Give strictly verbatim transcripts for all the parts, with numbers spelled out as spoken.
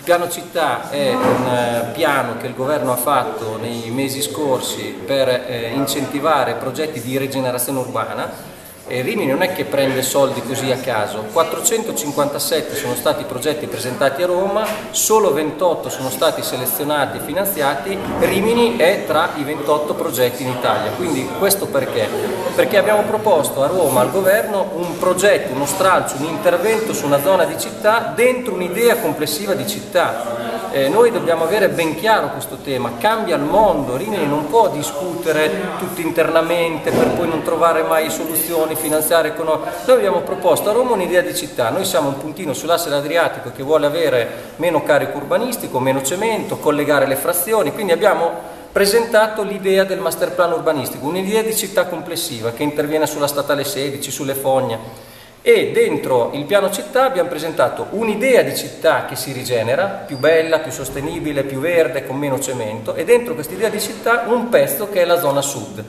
Piano Città è un piano che il governo ha fatto nei mesi scorsi per eh, incentivare progetti di rigenerazione urbana. E Rimini non è che prende soldi così a caso, quattrocentocinquantasette sono stati i progetti presentati a Roma, solo ventotto sono stati selezionati e finanziati, Rimini è tra i ventotto progetti in Italia. Quindi questo perché? Perché abbiamo proposto a Roma, al governo, un progetto, uno stralcio, un intervento su una zona di città dentro un'idea complessiva di città. Eh, noi dobbiamo avere ben chiaro questo tema, cambia il mondo, Rimini non può discutere tutto internamente per poi non trovare mai soluzioni finanziarie, economiche. Noi abbiamo proposto a Roma un'idea di città, noi siamo un puntino sull'asse adriatico che vuole avere meno carico urbanistico, meno cemento, collegare le frazioni, quindi abbiamo presentato l'idea del master plan urbanistico, un'idea di città complessiva che interviene sulla statale sedici, sulle fogne. E dentro il piano città abbiamo presentato un'idea di città che si rigenera, più bella, più sostenibile, più verde, con meno cemento, e dentro questa idea di città un pezzo che è la zona sud.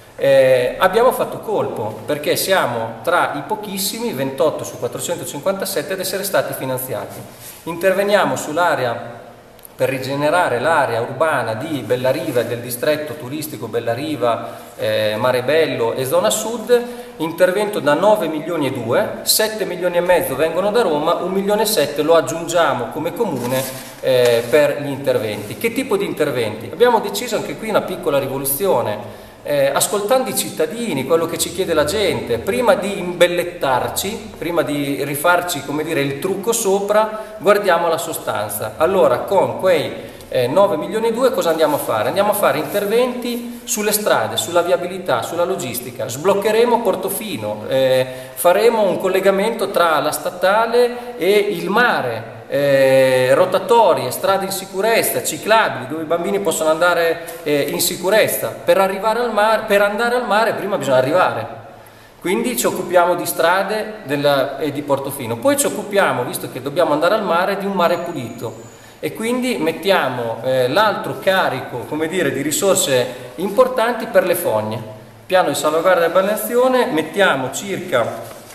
Eh, abbiamo fatto colpo perché siamo tra i pochissimi, ventotto su quattrocentocinquantasette, ad essere stati finanziati. Interveniamo sull'area per rigenerare l'area urbana di Bellariva e del distretto turistico Bellariva, eh, Mare Bello e zona sud, intervento da nove milioni e due, sette milioni e mezzo vengono da Roma, un milione e sette lo aggiungiamo come comune eh, per gli interventi. Che tipo di interventi? Abbiamo deciso anche qui una piccola rivoluzione. Eh, ascoltando i cittadini, quello che ci chiede la gente, prima di imbellettarci, prima di rifarci, come dire, il trucco sopra, guardiamo la sostanza. Allora, con quei eh, nove milioni e due cosa andiamo a fare? Andiamo a fare interventi sulle strade, sulla viabilità, sulla logistica, sbloccheremo Portofino, eh, faremo un collegamento tra la statale e il mare, Eh, rotatorie, strade in sicurezza, ciclabili dove i bambini possono andare eh, in sicurezza. Per arrivare al mare, per andare al mare prima bisogna arrivare, quindi ci occupiamo di strade della, e di Portofino, poi ci occupiamo, visto che dobbiamo andare al mare, di un mare pulito, e quindi mettiamo eh, l'altro carico, come dire, di risorse importanti per le fogne. Piano di salvaguardia e balneazione, mettiamo circa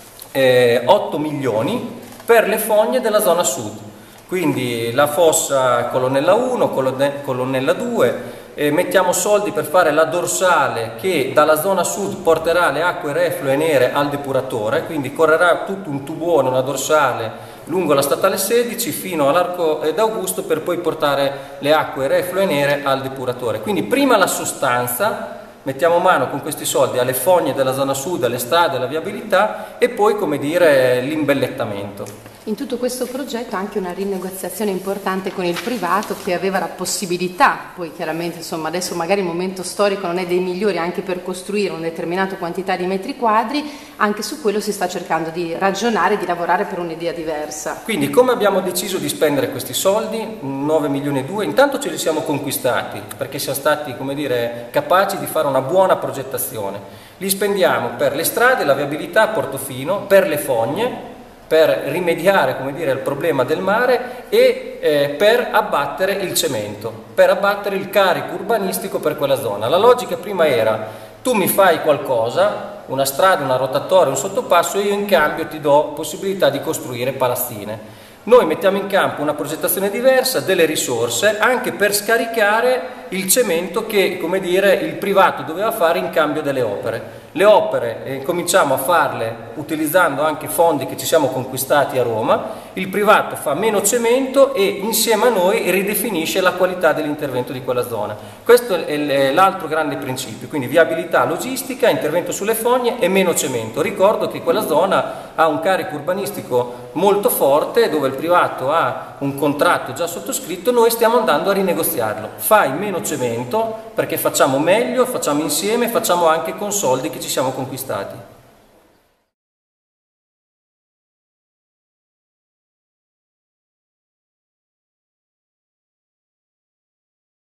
eh, otto milioni per le fogne della zona sud, quindi la fossa Colonnella uno, Colonnella due, eh, mettiamo soldi per fare la dorsale che dalla zona sud porterà le acque reflue nere al depuratore, quindi correrà tutto un tubone, una dorsale lungo la statale sedici fino all'Arco d'Augusto per poi portare le acque reflue nere al depuratore. Quindi prima la sostanza, mettiamo mano con questi soldi alle fogne della zona sud, alle strade, alla viabilità, e poi, come dire, l'imbellettamento. In tutto questo progetto anche una rinegoziazione importante con il privato che aveva la possibilità, poi chiaramente insomma adesso magari il momento storico non è dei migliori anche per costruire una determinata quantità di metri quadri, anche su quello si sta cercando di ragionare, di lavorare per un'idea diversa. Quindi come abbiamo deciso di spendere questi soldi, nove milioni e due, intanto ce li siamo conquistati perché siamo stati, come dire, capaci di fare una buona progettazione. Li spendiamo per le strade, la viabilità a Portofino, per le fogne, per rimediare, come dire, al problema del mare e eh, per abbattere il cemento, per abbattere il carico urbanistico per quella zona. La logica prima era: tu mi fai qualcosa, una strada, una rotatoria, un sottopasso, e io in cambio ti do possibilità di costruire palazzine. Noi mettiamo in campo una progettazione diversa, delle risorse, anche per scaricare il cemento che, come dire, il privato doveva fare in cambio delle opere. Le opere eh, cominciamo a farle utilizzando anche fondi che ci siamo conquistati a Roma, il privato fa meno cemento e insieme a noi ridefinisce la qualità dell'intervento di quella zona. Questo è l'altro grande principio, quindi viabilità logistica, intervento sulle fogne e meno cemento. Ricordo che quella zona ha un carico urbanistico molto forte, dove il privato ha un contratto già sottoscritto, noi stiamo andando a rinegoziarlo. Fai meno cemento perché facciamo meglio, facciamo insieme, facciamo anche con soldi che ci siamo conquistati.